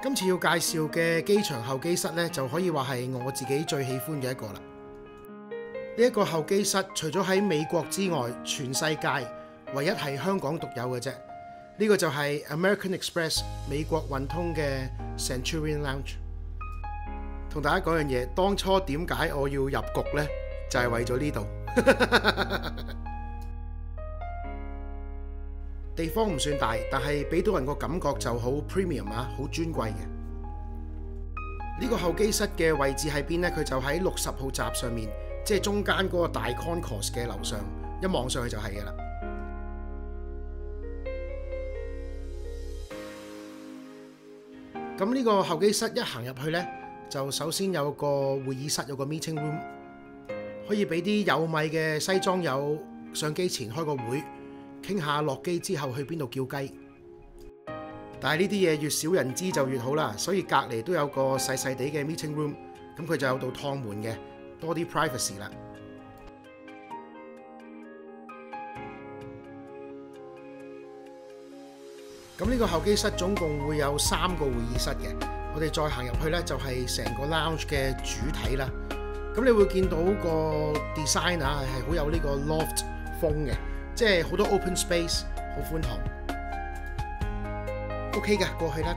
今次要介紹嘅機場候機室呢，就可以話係我自己最喜歡嘅一個啦。呢一個候機室除咗喺美國之外，全世界唯一係香港獨有嘅啫。呢個就係 American Express 美國運通嘅 Centurion Lounge。同大家講樣嘢，當初點解我要入局呢？就係為咗呢度。地方唔算大，但係俾到人個感覺就好 premium 啊，好尊貴嘅。呢個候機室嘅位置喺邊呢？佢就喺60號閘上面，即係中間嗰個大 concourse 嘅樓上，一望上去就係嘅啦。咁呢個候機室一行入去呢，就首先有個會議室，有個 meeting room， 可以俾啲有米嘅西裝友上機前開個會，傾下落機之後去邊度叫雞。但係呢啲嘢越少人知就越好啦，所以隔離都有個細細地嘅 meeting room， 咁佢就有道趟門嘅，多啲 privacy 啦。咁呢個候機室總共會有3個會議室嘅，我哋再行入去呢，就係成個 lounge 嘅主體啦。咁你會見到個 design 啊係好有呢個 loft 風嘅，即係好多 open space， 好寬敞。OK 嘅，過去啦。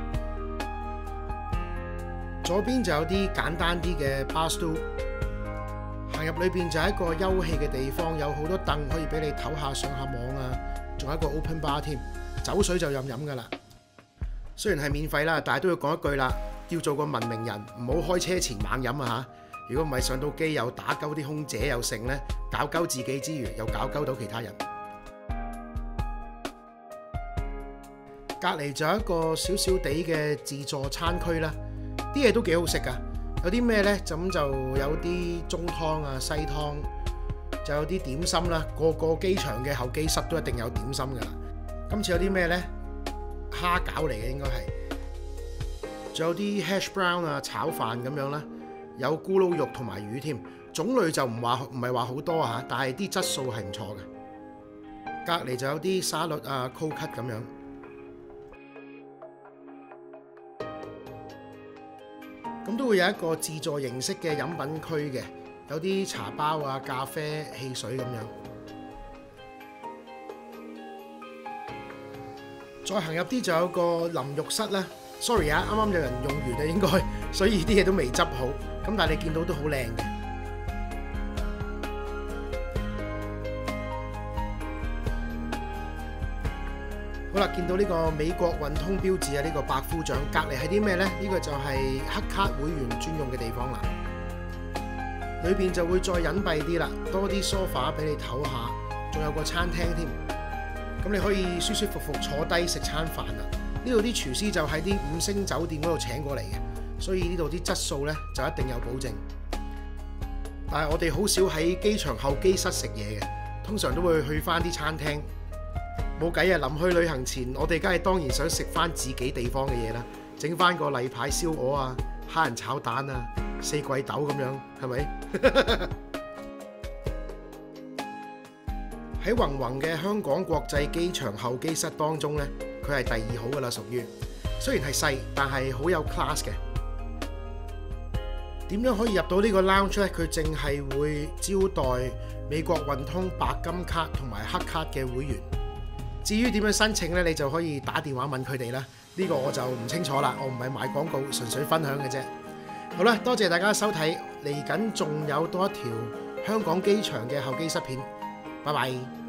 左邊就有啲簡單啲嘅 bar stool， 行入裏邊就係一個休憩嘅地方，有好多凳可以俾你唞下上下網啊，仲有一個 open bar 添，酒水就任飲噶啦。雖然係免費啦，但係都要講一句啦，要做個文明人，唔好開車前猛飲啊嚇！如果唔係上到機又打鳩啲空姐又剩咧，搞鳩自己之餘又搞鳩到其他人。隔離就有一個小小地嘅自助餐區啦，啲嘢都幾好食噶。有啲咩呢？就有啲中湯啊、西湯，就有啲點心啦。個機場嘅候機室都一定有點心噶啦。今次有啲咩呢？蝦餃嚟嘅應該係，仲有啲 hash brown 啊、炒飯咁樣啦，有咕嚕肉同埋魚添。種類就唔係話好多嚇，但係啲質素係唔錯嘅。隔離就有啲沙律啊、cold cut 咁樣。咁都會有一個自助形式嘅飲品區嘅，有啲茶包啊、咖啡、汽水咁樣。再行入啲就有個淋浴室啦。Sorry 啊，啱啱有人用完啊應該，所以啲嘢都未執好。咁但係你見到都好靚嘅。好啦，見到呢個美國運通標誌啊，呢個百夫長隔離係啲咩呢？呢個就係黑卡會員專用嘅地方啦。裏邊就會再隱蔽啲啦，多啲 sofa 俾你唞下，仲有個餐廳添。咁你可以舒舒服服坐低食餐飯啦。呢度啲廚師就喺啲5星酒店嗰度請過嚟嘅，所以呢度啲質素呢就一定有保證。但係我哋好少喺機場候機室食嘢嘅，通常都會去翻啲餐廳。冇計啊！臨去旅行前，我哋梗係當然想食翻自己地方嘅嘢啦，整翻個例牌燒鵝啊、蝦仁炒蛋啊、四季豆咁樣，係咪？喺宏宏嘅香港國際機場候機室當中呢，佢係第2好噶啦，屬於。雖然係細，但係好有 class 嘅。點樣可以入到呢個 lounge 呢？佢淨係會招待美國運通白金卡同埋黑卡嘅會員。至於點樣申請呢？你就可以打電話問佢哋啦。呢個我就唔清楚啦，我唔係賣廣告，純粹分享嘅啫。好啦，多謝大家收睇，嚟緊仲有多一條香港機場嘅候機室片。拜拜。